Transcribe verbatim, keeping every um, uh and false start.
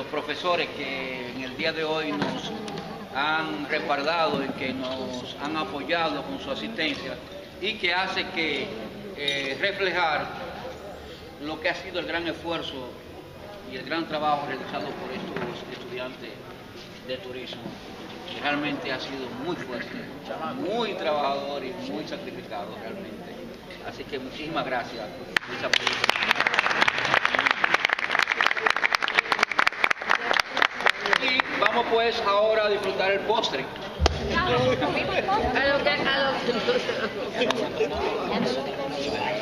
los profesores que en el día de hoy nos han respaldado y que nos han apoyado con su asistencia y que hace que eh, reflejar lo que ha sido el gran esfuerzo y el gran trabajo realizado por estos estudiantes de turismo. Realmente ha sido muy fuerte, muy trabajador y muy sacrificado realmente. Así que muchísimas gracias. Y vamos pues ahora a disfrutar el postre. A lo que, a lo que...